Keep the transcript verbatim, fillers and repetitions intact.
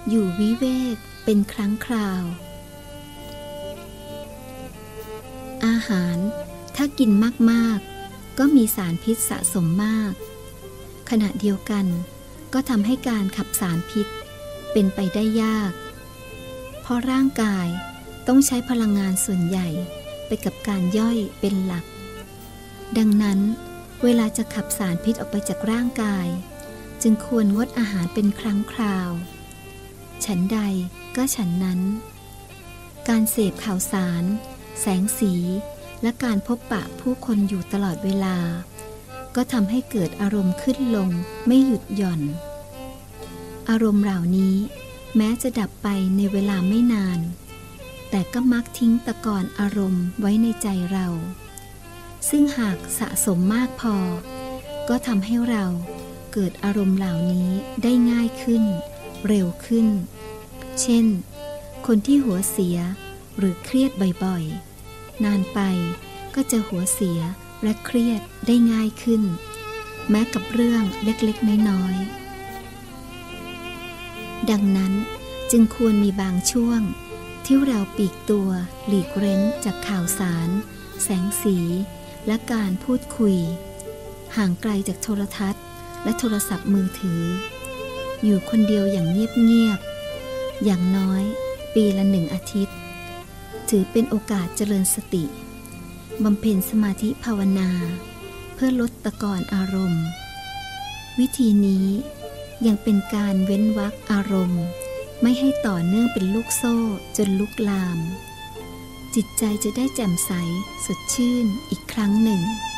อยู่วิเวกเป็นครั้งคราวอาหารถ้ากินมากๆก็มีสารพิษสะสมมากขณะเดียวกันก็ทำให้การขับสารพิษเป็นไปได้ยากเพราะร่างกายต้องใช้พลังงานส่วนใหญ่ไปกับการย่อยเป็นหลักดังนั้นเวลาจะขับสารพิษออกไปจากร่างกายจึงควรงดอาหารเป็นครั้งคราวฉันใดก็ฉันนั้นการเสพข่าวสารแสงสีและการพบปะผู้คนอยู่ตลอดเวลาก็ทำให้เกิดอารมณ์ขึ้นลงไม่หยุดหย่อนอารมณ์เหล่านี้แม้จะดับไปในเวลาไม่นานแต่ก็มักทิ้งตะกอนอารมณ์ไว้ในใจเราซึ่งหากสะสมมากพอก็ทำให้เราเกิดอารมณ์เหล่านี้ได้ง่ายขึ้นเร็วขึ้นเช่นคนที่หัวเสียหรือเครียดบ่อยๆนานไปก็จะหัวเสียและเครียดได้ง่ายขึ้นแม้กับเรื่องเล็กๆน้อยๆดังนั้นจึงควรมีบางช่วงที่เราปลีกตัวหลีกเร้นจากข่าวสารแสงสีและการพูดคุยห่างไกลจากโทรทัศน์และโทรศัพท์มือถืออยู่คนเดียวอย่างเงียบๆอย่างน้อยปีละหนึ่งอาทิตย์ถือเป็นโอกาสเจริญสติบำเพ็ญสมาธิภาวนาเพื่อลดตะกอนอารมณ์วิธีนี้ยังเป็นการเว้นวรรคอารมณ์ไม่ให้ต่อเนื่องเป็นลูกโซ่จนลุกลามจิตใจจะได้แจ่มใสสดชื่นอีกครั้งหนึ่ง